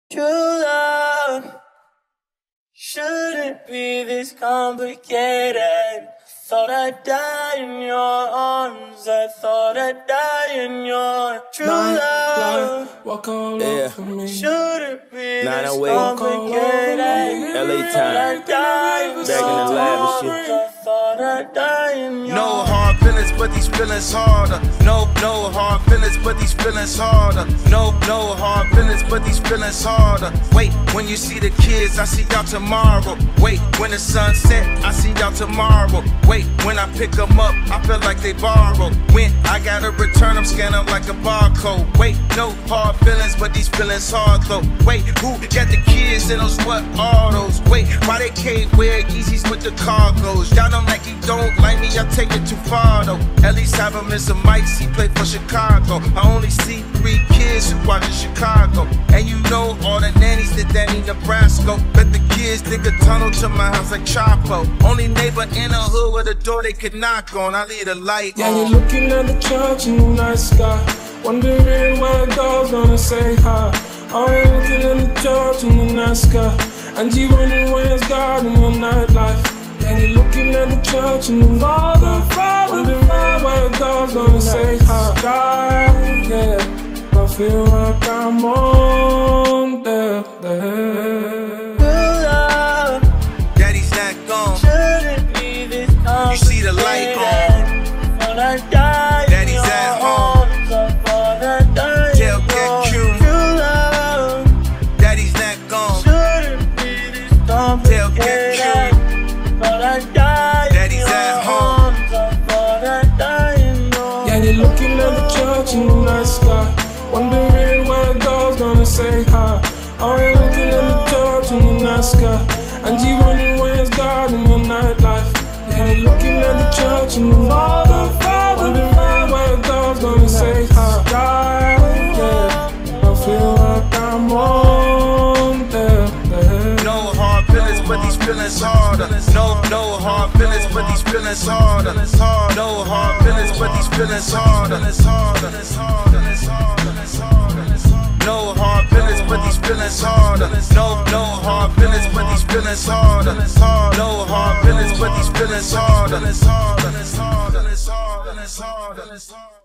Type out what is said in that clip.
True love shouldn't be this complicated. Thought I'd die in your arms. I thought I'd die in your true love. Walk all over me. Shouldn't be this 908. complicated. LA time. Back in the lab and shit. I thought I'd die in your No hard feelings, but these feelings harder. No hard feelings, but these feelings harder. No hard feelings, but these feelings harder. Wait, when you see the kids, I see y'all tomorrow. Wait, when the sun set, I see y'all tomorrow. Wait, when I pick them up, I feel like they borrow. When I gotta return them, scan them like a barcode. Wait, no hard feelings, but these feelings hard though. Wait, who got the kids in those what are those? Wait, why they can't wear Yeezys with the cargos? Y'all don't like you don't like me, y'all take it too far though. At least have him in some mics, he play for Chicago. I only see 3 kids who watch in Chicago. And you know all the nannies that Danny Nebraska. Let the kids dig a tunnel to my house like Chapo. Only neighbor in the hood with a door they could knock on. I leave the light Yeah, on. you're looking at the church in the night sky, wondering where God's gonna say hi. Oh, you're looking at the church in the night sky, and you wondering where's God in your nightlife. Yeah, you're looking at the church in the night sky, wondering where God's gonna say hi. God, yeah, I feel like I'm on there. Daddy's not gone. shouldn't be this complicated. You see the light on. Thought I'd die in Daddy's your at home. arms. I thought I'd die in Tailgate your Q. true love. Daddy's not gone. Shouldn't be this complicated. Thought I'd die Daddy's in your at home. arms. I thought I'd die in your Yeah, you're looking at the church in the night sky, wondering where God's gonna say hi. Oh, you're looking at the church in the night sky, and you wondering where's God in your nightlife. Yeah, you're looking at the church in the night sky, wondering where God's gonna say hi. God, yeah, I feel like I'm on there. No hard feelings, but these feelings harder. No hard feelings, but these feelings harder. No hard feelings, but these feelings harder. No hard feelings, but these feelings harder. No hard feelings, but these feelings harder. No hard feelings, but these feelings harder.